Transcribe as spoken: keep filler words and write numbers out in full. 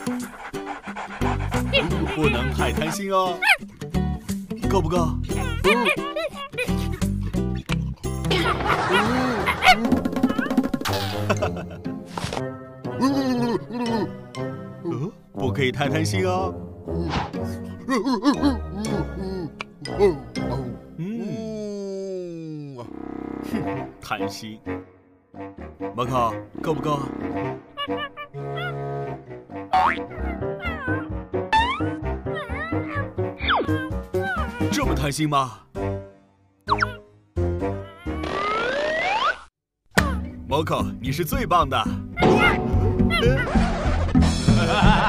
不能太贪心哦，够不够？嗯，不可以太贪心哦。嗯，哼，贪心。马可，够不够？这么贪心吗？摩可，你是最棒的。